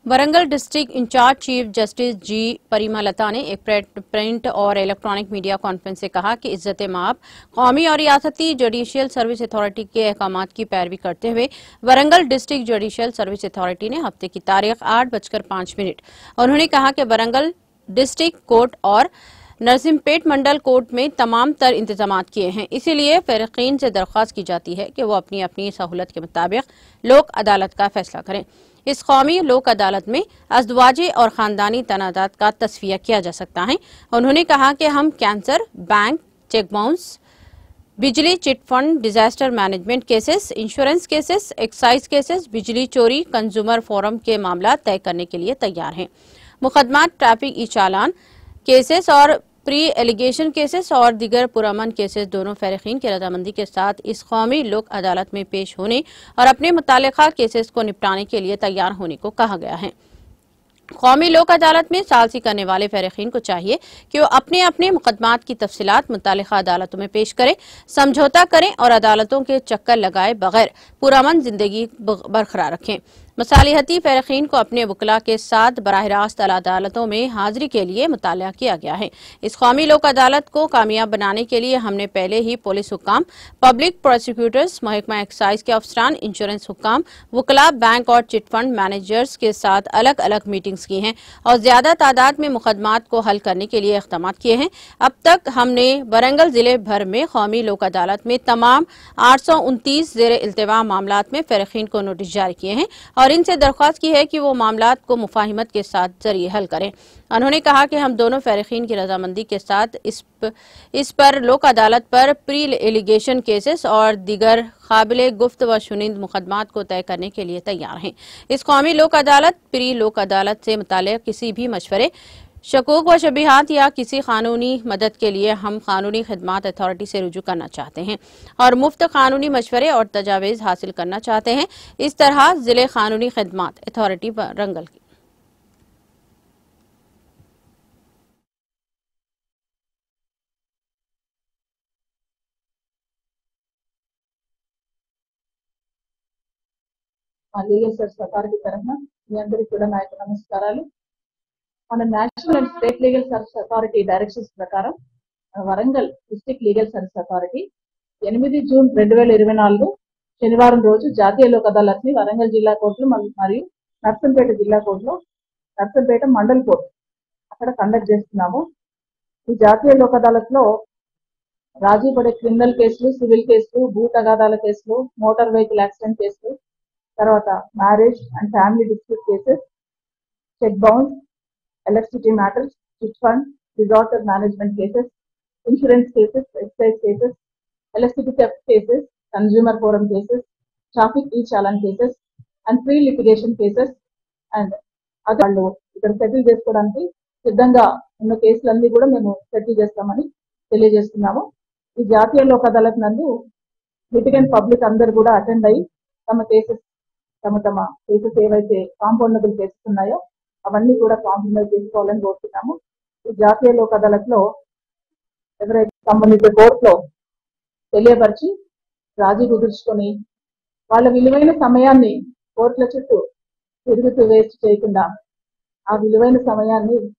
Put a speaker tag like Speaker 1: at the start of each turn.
Speaker 1: Warangal district incharge chief justice G Parimalatha ने एक print और इलेक्ट्रॉनिक मीडिया कॉन्फ्रेंस से कहा कि इज्जत माब कौमी और रियासती जुडिशियल सर्विस अथॉरिटी के अहकामात की पैरवी करते हुए Warangal district judicial service authority ने हफ्ते की तारीख 8:05 उन्होंने कहा कि वरंगल डिस्ट्रिक्ट कोर्ट और नरसिम्हपेट मंडल कोर्ट में तमाम तर इंतजाम किए हैं। इसीलिए फरीकीन से दरख्वास्त की जाती है कि वो अपनी अपनी सहूलत के मुताबिक लोक अदालत का फैसला करें। इस कौमी लोक अदालत में अज़दवाजी और खानदानी तनाज़ात का तस्फिया किया जा सकता है। उन्होंने कहा कि हम कैंसर, बैंक, चेक बाउंस, बिजली chit fund, disaster management cases, insurance cases, excise cases, बिजली चोरी, कंज्यूमर फोरम के मामला तय करने के लिए तैयार हैं। मुकदमात, ट्रैफिक ई चालान केसेस और प्री एलिगेशन केसेस और दिगर पुरअमन केसेस दोनों फरीकीन की रजामंदी के साथ इस कौमी लोक अदालत में पेश होने और अपने मुतालिका केसेस को निपटाने के लिए तैयार होने को कहा गया है। कौमी लोक अदालत में सालसी करने वाले फरीकीन को चाहिए कि वो अपने अपने मुकदमात की तफसीलात मुतालिका अदालतों में पेश करें, समझौता करें और अदालतों के चक्कर लगाए बगैर पुरअमन जिंदगी बरकरार रखें। मसालिहती फरीकीन को अपने वकला के साथ बराह रास्त अदालतों में हाजिरी के लिए मुताला किया गया है। इस कौमी लोक अदालत को कामयाब बनाने के लिए हमने पहले ही पुलिस हुक्काम, पब्लिक प्रोसिक्यूटर्स, महकमा एक्साइज के अफसरान, इंश्योरेंस हुक्काम, वकला, बैंक और चिट फंड मैनेजर्स के साथ अलग अलग मीटिंग्स की हैं और ज्यादा तादाद में मुकदमात को हल करने के लिए इक़दाम किए हैं। अब तक हमने वरंगल जिले भर में कौमी लोक अदालत में तमाम 829 ज़ेर इल्तिवा मामलात में फरीकीन को नोटिस जारी किए हैं और इनसे दरख्वास्त की है कि वो मामलात को मुफाहिमत के साथ जरिए हल करें। उन्होंने कहा कि हम दोनों फरीकीन की रजामंदी के साथ इस पर लोक अदालत पर प्री एलिगेशन केसेस और दिगर काबिल गुफ्त व शुनिंद मुकदमात को तय करने के लिए तैयार हैं। इस कौमी लोक अदालत प्री लोक अदालत से मुताल्लिक़ किसी भी मशवरे, शकूक व शबीहात या किसी कानूनी मदद के लिए हम कानूनी खिदमात अथॉरिटी से रुजू करना चाहते हैं और मुफ्त कानूनी मशवरे और तजावीज़ हासिल करना चाहते हैं। इस तरह जिले कानूनी खिदमात अथॉरिटी वरंगल की
Speaker 2: లీగల్ సర్వీస్ అథారిటీ తరఫున మీ అందరికీ కూడా నా యొక్క నమస్కారాలు. మన national and state legal service authority directions ప్రకారం Warangal district legal service authority 8 June 2024 శనివారం రోజు జాతీయ లోక్ అదాలత్ ని వరంగల్ జిల్లా కోర్టులో మరియు నర్సంపేట జిల్లా కోర్టులో, నర్సంపేట మండల్ కోర్టు అక్కడ కండక్ట్ చేస్తున్నాము. ఈ జాతీయ లోక్ అదాలత్ లో రాజీ పడే క్రిమినల్ కేసులు, సివిల్ కేసులు, భూ తగాదాల కేసులు, మోటార్ వెహికల్ యాక్సిడెంట్ కేసులు, తర్వాత marriage and family dispute cases, cheque bounce, electricity matters, chit fund, disaster management cases, insurance cases, excise cases, electricity theft cases, consumer forum cases, traffic e challan cases and pre litigation cases and వాళ్ళు ఇక్కడ settle చేసుకోవడానికి సిద్ధంగా ఉన్న కేసులన్నీ కూడా మేము settle చేస్తామని తెలియజేస్తున్నాము. ఈ జాతీయ లోక్ అదాలత్ నందు లిటిగెంట్ పబ్లిక్ అందరు కూడా అటెండ్ అయ్యి తమ కేసెస్ ఏవైతే కాంపౌండబుల్ కేసెస్ ఉన్నాయో అవన్నీ కూడా కాంప్రమైజ్ చేసుకోవాలని కోరుతున్నాము. ఈ జాతీయ లోక్ అదాలత్ లో ఎవరైతే సంబంధిత కోర్టులో తెలియపరిచి రాజీ కుదుర్చుకొని వాళ్ళ విలువైన సమయాన్ని కోర్టుల చుట్టూ తిరుగుతూ వేస్ట్ చేయకుండా ఆ విలువైన సమయాన్ని